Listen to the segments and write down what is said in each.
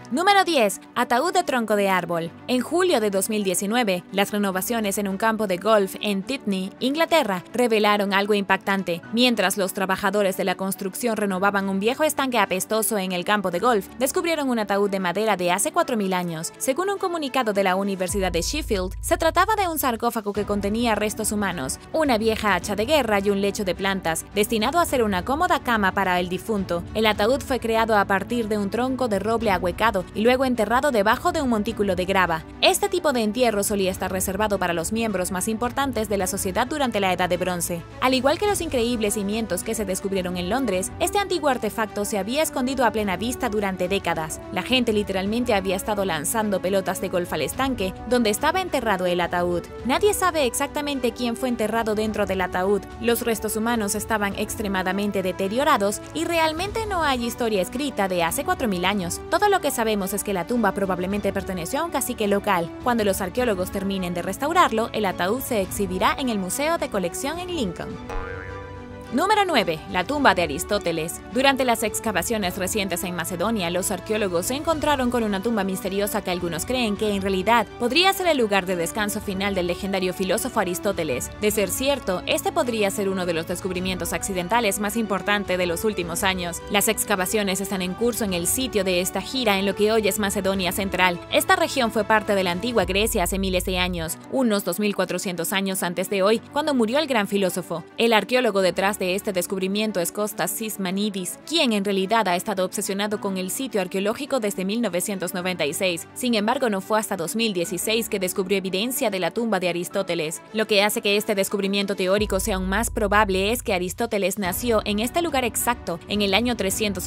Número 10. Ataúd de tronco de árbol. En julio de 2019, las renovaciones en un campo de golf en Titney, Inglaterra, revelaron algo impactante. Mientras los trabajadores de la construcción renovaban un viejo estanque apestoso en el campo de golf, descubrieron un ataúd de madera de hace 4.000 años. Según un comunicado de la Universidad de Sheffield, se trataba de un sarcófago que contenía restos humanos, una vieja hacha de guerra y un lecho de plantas, destinado a ser una cómoda cama para el difunto. El ataúd fue creado a partir de un tronco de roble ahuecado y luego enterrado debajo de un montículo de grava. Este tipo de entierro solía estar reservado para los miembros más importantes de la sociedad durante la Edad de Bronce. Al igual que los increíbles cimientos que se descubrieron en Londres, este antiguo artefacto se había escondido a plena vista durante décadas. La gente literalmente había estado lanzando pelotas de golf al estanque donde estaba enterrado el ataúd. Nadie sabe exactamente quién fue enterrado dentro del ataúd. Los restos humanos estaban extremadamente deteriorados y realmente no hay historia escrita de hace 4.000 años. Todo lo que sabemos es que la tumba probablemente perteneció a un cacique local. Cuando los arqueólogos terminen de restaurarlo, el ataúd se exhibirá en el Museo de Colección en Lincoln. Número 9. La tumba de Aristóteles. Durante las excavaciones recientes en Macedonia, los arqueólogos se encontraron con una tumba misteriosa que algunos creen que en realidad podría ser el lugar de descanso final del legendario filósofo Aristóteles. De ser cierto, este podría ser uno de los descubrimientos accidentales más importantes de los últimos años. Las excavaciones están en curso en el sitio de esta gira en lo que hoy es Macedonia Central. Esta región fue parte de la antigua Grecia hace miles de años, unos 2.400 años antes de hoy, cuando murió el gran filósofo. El arqueólogo detrás de este descubrimiento es Kostas Sismanidis, quien en realidad ha estado obsesionado con el sitio arqueológico desde 1996. Sin embargo, no fue hasta 2016 que descubrió evidencia de la tumba de Aristóteles. Lo que hace que este descubrimiento teórico sea aún más probable es que Aristóteles nació en este lugar exacto en el año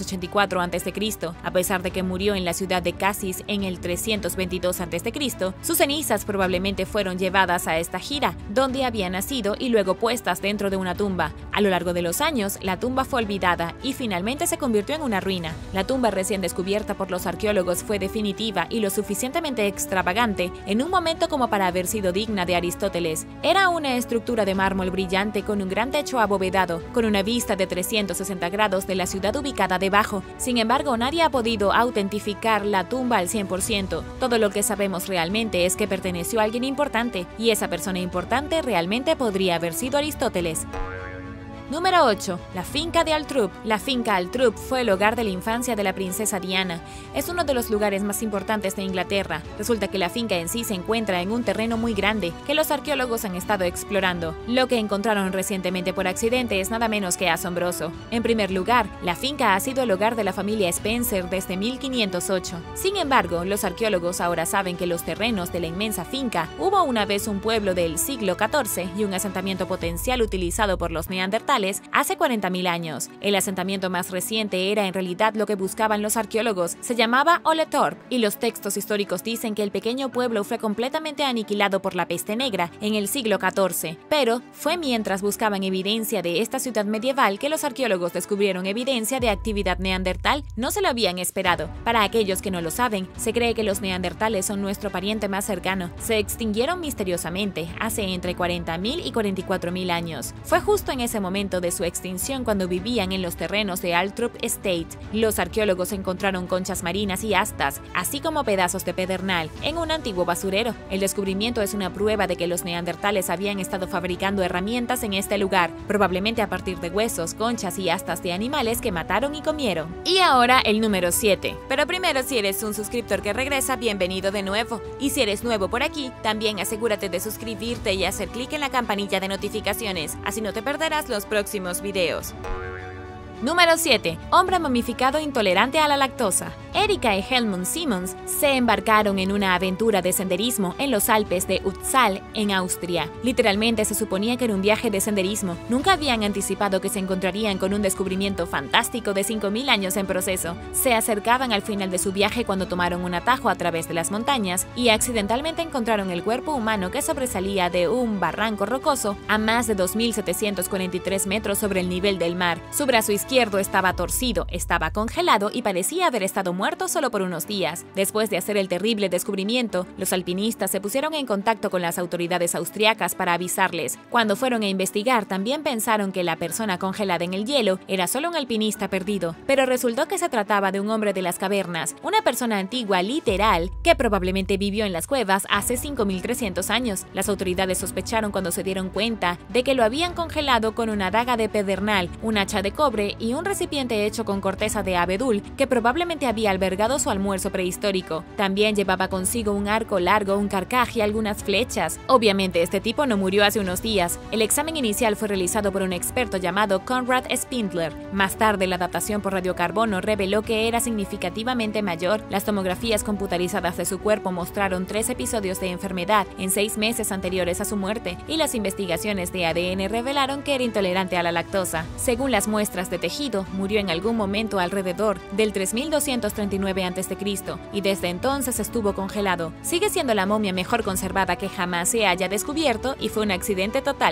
384 a.C. A pesar de que murió en la ciudad de Casis en el 322 a.C., sus cenizas probablemente fueron llevadas a esta gira, donde había nacido y luego puestas dentro de una tumba. A lo largo de los años, la tumba fue olvidada y finalmente se convirtió en una ruina. La tumba recién descubierta por los arqueólogos fue definitiva y lo suficientemente extravagante en un momento como para haber sido digna de Aristóteles. Era una estructura de mármol brillante con un gran techo abovedado, con una vista de 360 grados de la ciudad ubicada debajo. Sin embargo, nadie ha podido autentificar la tumba al 100%. Todo lo que sabemos realmente es que perteneció a alguien importante, y esa persona importante realmente podría haber sido Aristóteles. Número 8. La finca de Altrup. La finca Altrup fue el hogar de la infancia de la princesa Diana. Es uno de los lugares más importantes de Inglaterra. Resulta que la finca en sí se encuentra en un terreno muy grande que los arqueólogos han estado explorando. Lo que encontraron recientemente por accidente es nada menos que asombroso. En primer lugar, la finca ha sido el hogar de la familia Spencer desde 1508. Sin embargo, los arqueólogos ahora saben que los terrenos de la inmensa finca hubo una vez un pueblo del siglo XIV y un asentamiento potencial utilizado por los neandertales hace 40.000 años. El asentamiento más reciente era en realidad lo que buscaban los arqueólogos. Se llamaba Oletorp, y los textos históricos dicen que el pequeño pueblo fue completamente aniquilado por la peste negra en el siglo XIV. Pero fue mientras buscaban evidencia de esta ciudad medieval que los arqueólogos descubrieron evidencia de actividad neandertal. No se lo habían esperado. Para aquellos que no lo saben, se cree que los neandertales son nuestro pariente más cercano. Se extinguieron misteriosamente hace entre 40.000 y 44.000 años. Fue justo en ese momento de su extinción cuando vivían en los terrenos de Altrup Estate. Los arqueólogos encontraron conchas marinas y astas, así como pedazos de pedernal, en un antiguo basurero. El descubrimiento es una prueba de que los neandertales habían estado fabricando herramientas en este lugar, probablemente a partir de huesos, conchas y astas de animales que mataron y comieron. Y ahora el número 7. Pero primero, si eres un suscriptor que regresa, bienvenido de nuevo. Y si eres nuevo por aquí, también asegúrate de suscribirte y hacer clic en la campanilla de notificaciones, así no te perderás los próximos videos. Número 7. Hombre momificado intolerante a la lactosa. Erika y Helmut Simons se embarcaron en una aventura de senderismo en los Alpes de Utzal, en Austria. Literalmente se suponía que era un viaje de senderismo. Nunca habían anticipado que se encontrarían con un descubrimiento fantástico de 5.000 años en proceso. Se acercaban al final de su viaje cuando tomaron un atajo a través de las montañas y accidentalmente encontraron el cuerpo humano que sobresalía de un barranco rocoso a más de 2.743 metros sobre el nivel del mar. Su brazo izquierdo izquierdo estaba torcido, estaba congelado y parecía haber estado muerto solo por unos días. Después de hacer el terrible descubrimiento, los alpinistas se pusieron en contacto con las autoridades austriacas para avisarles. Cuando fueron a investigar, también pensaron que la persona congelada en el hielo era solo un alpinista perdido, pero resultó que se trataba de un hombre de las cavernas, una persona antigua literal que probablemente vivió en las cuevas hace 5300 años. Las autoridades sospecharon cuando se dieron cuenta de que lo habían congelado con una daga de pedernal, un hacha de cobre y un recipiente hecho con corteza de abedul que probablemente había albergado su almuerzo prehistórico. También llevaba consigo un arco largo, un carcaj y algunas flechas. Obviamente este tipo no murió hace unos días. El examen inicial fue realizado por un experto llamado Konrad Spindler. Más tarde la datación por radiocarbono reveló que era significativamente mayor. Las tomografías computarizadas de su cuerpo mostraron 3 episodios de enfermedad en 6 meses anteriores a su muerte, y las investigaciones de ADN revelaron que era intolerante a la lactosa. Según las muestras de tejido, murió en algún momento alrededor del 3239 a.C. y desde entonces estuvo congelado. Sigue siendo la momia mejor conservada que jamás se haya descubierto y fue un accidente total.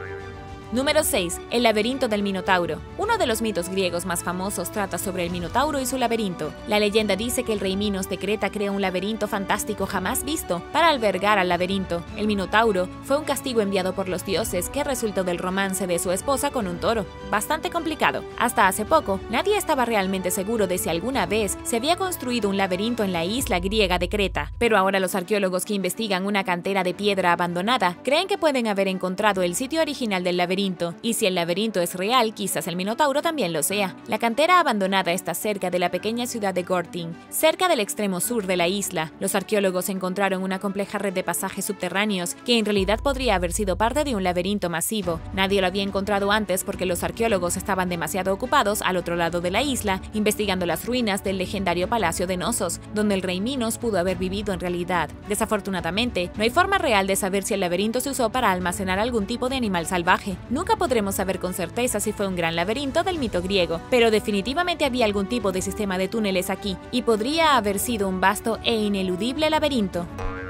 Número 6. El laberinto del Minotauro. Uno de los mitos griegos más famosos trata sobre el Minotauro y su laberinto. La leyenda dice que el rey Minos de Creta creó un laberinto fantástico jamás visto para albergar al laberinto. El Minotauro fue un castigo enviado por los dioses que resultó del romance de su esposa con un toro. Bastante complicado. Hasta hace poco, nadie estaba realmente seguro de si alguna vez se había construido un laberinto en la isla griega de Creta. Pero ahora los arqueólogos que investigan una cantera de piedra abandonada creen que pueden haber encontrado el sitio original del laberinto. Y si el laberinto es real, quizás el Minotauro también lo sea. La cantera abandonada está cerca de la pequeña ciudad de Gortyn, cerca del extremo sur de la isla. Los arqueólogos encontraron una compleja red de pasajes subterráneos que en realidad podría haber sido parte de un laberinto masivo. Nadie lo había encontrado antes porque los arqueólogos estaban demasiado ocupados al otro lado de la isla, investigando las ruinas del legendario Palacio de Knossos, donde el rey Minos pudo haber vivido en realidad. Desafortunadamente, no hay forma real de saber si el laberinto se usó para almacenar algún tipo de animal salvaje. Nunca podremos saber con certeza si fue un gran laberinto del mito griego, pero definitivamente había algún tipo de sistema de túneles aquí, y podría haber sido un vasto e ineludible laberinto.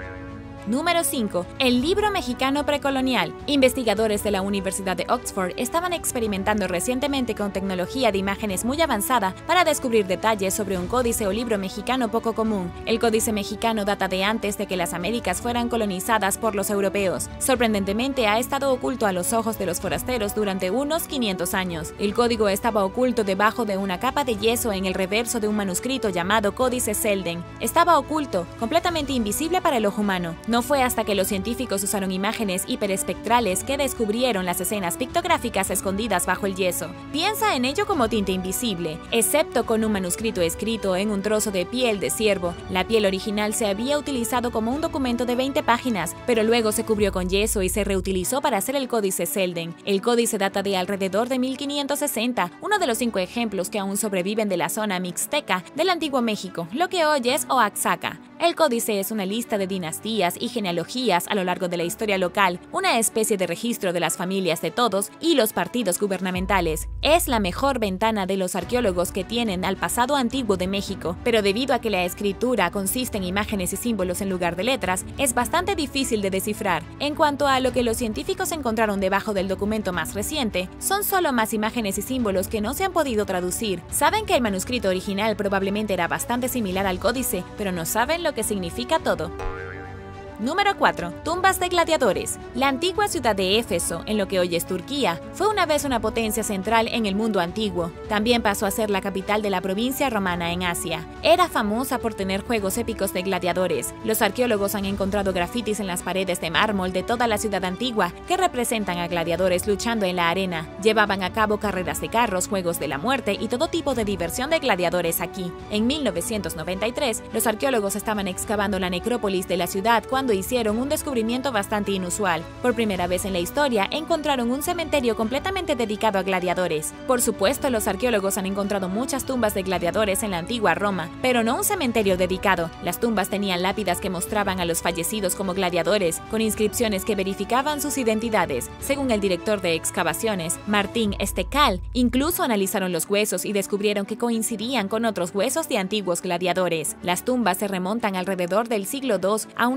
Número 5. El libro mexicano precolonial. Investigadores de la Universidad de Oxford estaban experimentando recientemente con tecnología de imágenes muy avanzada para descubrir detalles sobre un códice o libro mexicano poco común. El códice mexicano data de antes de que las Américas fueran colonizadas por los europeos. Sorprendentemente, ha estado oculto a los ojos de los forasteros durante unos 500 años. El código estaba oculto debajo de una capa de yeso en el reverso de un manuscrito llamado Códice Selden. Estaba oculto, completamente invisible para el ojo humano. No fue hasta que los científicos usaron imágenes hiperespectrales que descubrieron las escenas pictográficas escondidas bajo el yeso. Piensa en ello como tinta invisible, excepto con un manuscrito escrito en un trozo de piel de ciervo. La piel original se había utilizado como un documento de 20 páginas, pero luego se cubrió con yeso y se reutilizó para hacer el Códice Selden. El códice data de alrededor de 1560, uno de los 5 ejemplos que aún sobreviven de la zona mixteca del antiguo México, lo que hoy es Oaxaca. El códice es una lista de dinastías y genealogías a lo largo de la historia local, una especie de registro de las familias de todos y los partidos gubernamentales. Es la mejor ventana de los arqueólogos que tienen al pasado antiguo de México, pero debido a que la escritura consiste en imágenes y símbolos en lugar de letras, es bastante difícil de descifrar. En cuanto a lo que los científicos encontraron debajo del documento más reciente, son solo más imágenes y símbolos que no se han podido traducir. Saben que el manuscrito original probablemente era bastante similar al códice, pero no saben lo que significa todo. Número 4. Tumbas de gladiadores. La antigua ciudad de Éfeso, en lo que hoy es Turquía, fue una vez una potencia central en el mundo antiguo. También pasó a ser la capital de la provincia romana en Asia. Era famosa por tener juegos épicos de gladiadores. Los arqueólogos han encontrado grafitis en las paredes de mármol de toda la ciudad antigua que representan a gladiadores luchando en la arena. Llevaban a cabo carreras de carros, juegos de la muerte y todo tipo de diversión de gladiadores aquí. En 1993, los arqueólogos estaban excavando la necrópolis de la ciudad cuando hicieron un descubrimiento bastante inusual. Por primera vez en la historia, encontraron un cementerio completamente dedicado a gladiadores. Por supuesto, los arqueólogos han encontrado muchas tumbas de gladiadores en la antigua Roma, pero no un cementerio dedicado. Las tumbas tenían lápidas que mostraban a los fallecidos como gladiadores, con inscripciones que verificaban sus identidades. Según el director de excavaciones, Martín Estekal, incluso analizaron los huesos y descubrieron que coincidían con otros huesos de antiguos gladiadores. Las tumbas se remontan alrededor del siglo II a una época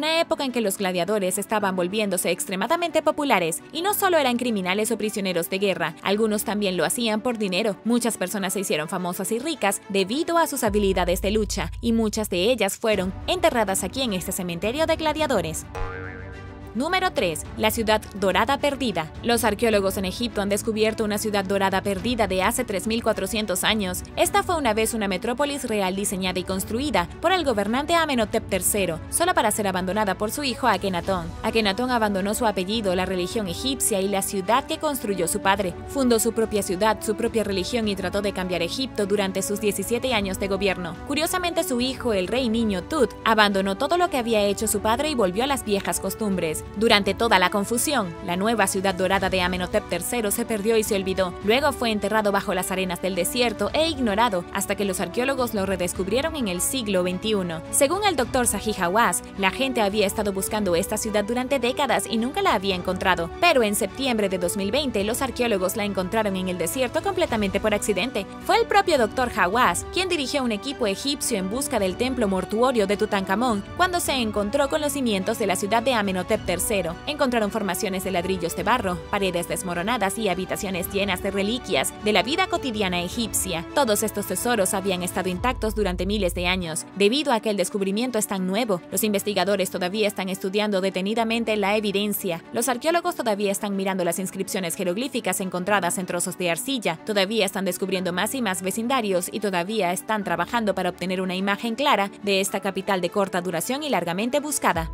época en que los gladiadores estaban volviéndose extremadamente populares, y no solo eran criminales o prisioneros de guerra, algunos también lo hacían por dinero. Muchas personas se hicieron famosas y ricas debido a sus habilidades de lucha, y muchas de ellas fueron enterradas aquí en este cementerio de gladiadores. Número 3. La ciudad dorada perdida. Los arqueólogos en Egipto han descubierto una ciudad dorada perdida de hace 3400 años. Esta fue una vez una metrópolis real diseñada y construida por el gobernante Amenhotep III, solo para ser abandonada por su hijo Akenatón. Akenatón abandonó su apellido, la religión egipcia y la ciudad que construyó su padre. Fundó su propia ciudad, su propia religión y trató de cambiar Egipto durante sus 17 años de gobierno. Curiosamente, su hijo, el rey niño Tut, abandonó todo lo que había hecho su padre y volvió a las viejas costumbres. Durante toda la confusión, la nueva ciudad dorada de Amenhotep III se perdió y se olvidó. Luego fue enterrado bajo las arenas del desierto e ignorado hasta que los arqueólogos lo redescubrieron en el siglo XXI. Según el Dr. Zahi Hawass, la gente había estado buscando esta ciudad durante décadas y nunca la había encontrado. Pero en septiembre de 2020, los arqueólogos la encontraron en el desierto completamente por accidente. Fue el propio Dr. Hawass quien dirigió un equipo egipcio en busca del templo mortuorio de Tutankamón cuando se encontró con los cimientos de la ciudad de Amenhotep III. Encontraron formaciones de ladrillos de barro, paredes desmoronadas y habitaciones llenas de reliquias de la vida cotidiana egipcia. Todos estos tesoros habían estado intactos durante miles de años. Debido a que el descubrimiento es tan nuevo, los investigadores todavía están estudiando detenidamente la evidencia. Los arqueólogos todavía están mirando las inscripciones jeroglíficas encontradas en trozos de arcilla, todavía están descubriendo más y más vecindarios y todavía están trabajando para obtener una imagen clara de esta capital de corta duración y largamente buscada.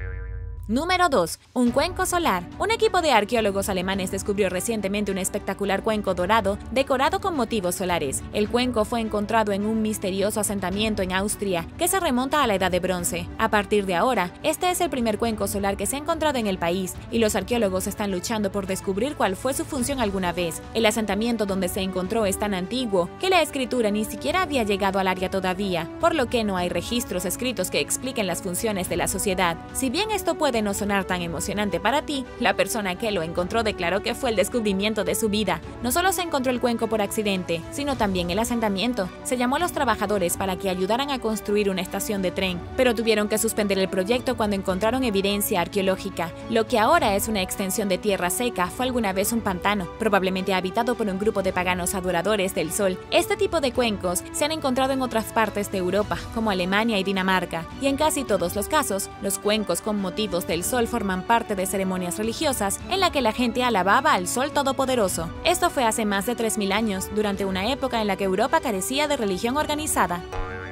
Número 2. Un cuenco solar. Un equipo de arqueólogos alemanes descubrió recientemente un espectacular cuenco dorado decorado con motivos solares. El cuenco fue encontrado en un misterioso asentamiento en Austria que se remonta a la Edad de Bronce. A partir de ahora, este es el primer cuenco solar que se ha encontrado en el país y los arqueólogos están luchando por descubrir cuál fue su función alguna vez. El asentamiento donde se encontró es tan antiguo que la escritura ni siquiera había llegado al área todavía, por lo que no hay registros escritos que expliquen las funciones de la sociedad. Si bien esto puede no sonar tan emocionante para ti, la persona que lo encontró declaró que fue el descubrimiento de su vida. No solo se encontró el cuenco por accidente, sino también el asentamiento. Se llamó a los trabajadores para que ayudaran a construir una estación de tren, pero tuvieron que suspender el proyecto cuando encontraron evidencia arqueológica. Lo que ahora es una extensión de tierra seca fue alguna vez un pantano, probablemente habitado por un grupo de paganos adoradores del sol. Este tipo de cuencos se han encontrado en otras partes de Europa, como Alemania y Dinamarca, y en casi todos los casos, los cuencos con motivos del sol forman parte de ceremonias religiosas en la que la gente alababa al sol todopoderoso. Esto fue hace más de 3000 años, durante una época en la que Europa carecía de religión organizada.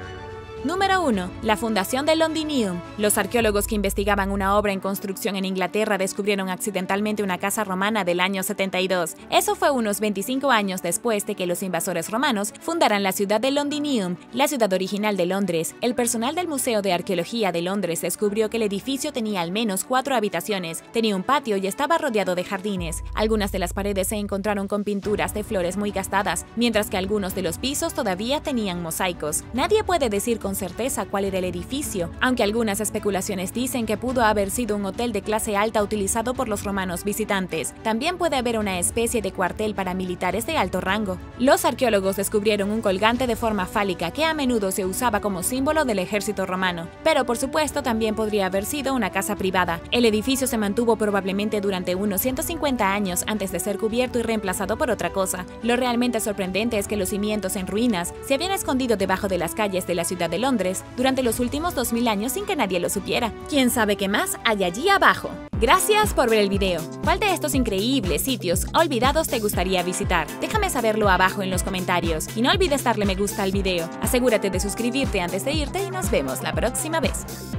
Número 1. La fundación del Londinium. Los arqueólogos que investigaban una obra en construcción en Inglaterra descubrieron accidentalmente una casa romana del año 72. Eso fue unos 25 años después de que los invasores romanos fundaran la ciudad de Londinium, la ciudad original de Londres. El personal del Museo de Arqueología de Londres descubrió que el edificio tenía al menos 4 habitaciones, tenía un patio y estaba rodeado de jardines. Algunas de las paredes se encontraron con pinturas de flores muy gastadas, mientras que algunos de los pisos todavía tenían mosaicos. Nadie puede decir con certeza cuál era el edificio, aunque algunas especulaciones dicen que pudo haber sido un hotel de clase alta utilizado por los romanos visitantes. También puede haber una especie de cuartel para militares de alto rango. Los arqueólogos descubrieron un colgante de forma fálica que a menudo se usaba como símbolo del ejército romano, pero por supuesto también podría haber sido una casa privada. El edificio se mantuvo probablemente durante unos 150 años antes de ser cubierto y reemplazado por otra cosa. Lo realmente sorprendente es que los cimientos en ruinas se habían escondido debajo de las calles de la ciudad de Londres durante los últimos 2000 años sin que nadie lo supiera. ¿Quién sabe qué más hay allí abajo? Gracias por ver el video. ¿Cuál de estos increíbles sitios olvidados te gustaría visitar? Déjame saberlo abajo en los comentarios y no olvides darle me gusta al video. Asegúrate de suscribirte antes de irte y nos vemos la próxima vez.